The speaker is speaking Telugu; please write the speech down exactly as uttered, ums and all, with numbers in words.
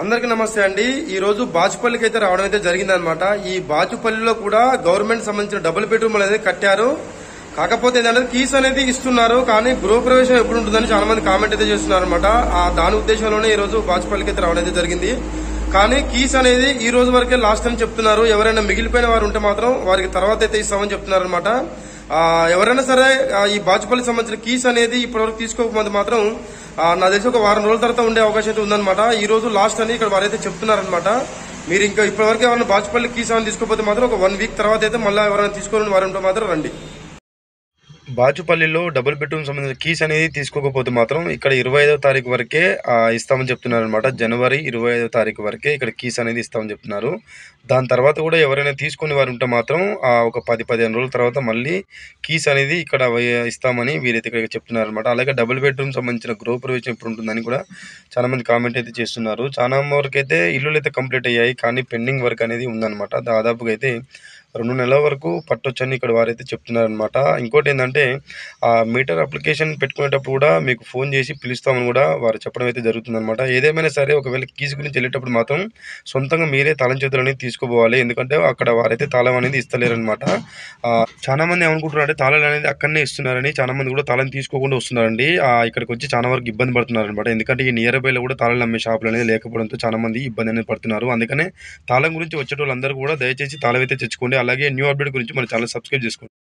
అందరికీ నమస్తే అండి. ఈ రోజు బాచుపల్లికి అయితే రావడం అయితే జరిగిందనమాట. ఈ బాచుపల్లిలో కూడా గవర్నమెంట్ సంబంధించిన డబుల్ బెడ్రూమ్ అనేది కట్టారు. కాకపోతే ఏంటంటే కీస్ అనేది ఇస్తున్నారు, కానీ గృహప్రవేశం ఎప్పుడు ఉంటుందని చాలా మంది కామెంట్ అయితే చేస్తున్నారు అనమాట. ఆ దాని ఉద్దేశంలోనే ఈ రోజు బాచుపల్లికి అయితే రావడం అయితే జరిగింది. కానీ కీస్ అనేది ఈ రోజు వరకే లాస్ట్ అని చెప్తున్నారు. ఎవరైనా మిగిలిపోయిన వారు ఉంటే మాత్రం వారికి తర్వాత అయితే ఇస్తామని చెప్తున్నారు అనమాట. ఎవరైనా సరే ఈ బాచుపల్లికి సంబంధించిన కీస్ అనేది ఇప్పటివరకు తీసుకోకపోతే మాత్రం నా తెలిసి ఒక వారం రోజుల తర్వాత ఉండే అవకాశం అయితే ఉందన్నమాట. ఈ రోజు లాస్ట్ అని ఇక్కడ వారైతే చెప్తున్నారనమాట. మీరు ఇంకా ఇప్పటివరకు ఎవరైనా బాచుపల్లి కీస్ అని తీసుకోకపోతే మాత్రం ఒక వన్ వీక్ తర్వాత అయితే మళ్ళీ ఎవరైనా తీసుకోవాలని వారు ఉంటే మాత్రం రండి. బాచుపల్లిలో డబుల్ బెడ్రూమ్ సంబంధించిన కీస్ అనేది తీసుకోకపోతే మాత్రం ఇక్కడ ఇరవై ఐదో తారీఖు వరకే ఇస్తామని చెప్తున్నారు అనమాట. జనవరి ఇరవై ఐదో తారీఖు వరకే ఇక్కడ కీస్ అనేది ఇస్తామని చెప్తున్నారు. దాని తర్వాత కూడా ఎవరైనా తీసుకునే వారు ఉంటే మాత్రం ఒక పది పదిహేను రోజుల తర్వాత మళ్ళీ కీస్ అనేది ఇక్కడ ఇస్తామని వీరైతే ఇక్కడ చెప్తున్నారు అనమాట. అలాగే డబుల్ బెడ్రూమ్ సంబంధించిన గృహప్రవేశం ఇప్పుడు ఉంటుందని కూడా చాలా మంది కామెంట్ అయితే చేస్తున్నారు. చాలా వరకు అయితే ఇల్లులు అయితే కంప్లీట్ అయ్యాయి, కానీ పెండింగ్ వర్క్ అనేది ఉందన్నమాట. దాదాపుగా అయితే రెండు నెలల వరకు పట్టొచ్చని ఇక్కడ వారైతే చెప్తున్నారనమాట. ఇంకోటి ఏంటంటే ఆ మీటర్ అప్లికేషన్ పెట్టుకునేటప్పుడు కూడా మీకు ఫోన్ చేసి పిలుస్తామని కూడా వారు చెప్పడం అయితే జరుగుతుందన్నమాట. ఏదేమైనా సరే ఒకవేళ కీస్ గురించి వెళ్ళేటప్పుడు మాత్రం సొంతంగా మీరే తాళం చేతులు అనేది తీసుకోపోవాలి, ఎందుకంటే అక్కడ వారైతే తాళం అనేది ఇస్తలేరనమాట. చాలా మంది ఏమనుకుంటున్నారు అంటే తాళాలు అనేది అక్కడనే ఇస్తున్నారని, చాలా మంది కూడా తాళం తీసుకోకుండా వస్తున్నారండి. ఇక్కడికి వచ్చి చాలా వరకు ఇబ్బంది పడుతున్నారు అనమాట. ఎందుకంటే ఈ నియర్ బైలో కూడా తాళాలు అమ్మే షాపులు అనేది లేకపోవడంతో చాలా మంది ఇబ్బంది అనేది పడుతున్నారు. అందుకనే తాళం గురించి వచ్చే వాళ్ళందరూ కూడా దయచేసి తాళం అయితే తెచ్చుకోండి. అలాగే న్యూ అప్డేట్ గురించి మన ఛానల్ సబ్స్క్రైబ్ చేసుకోండి.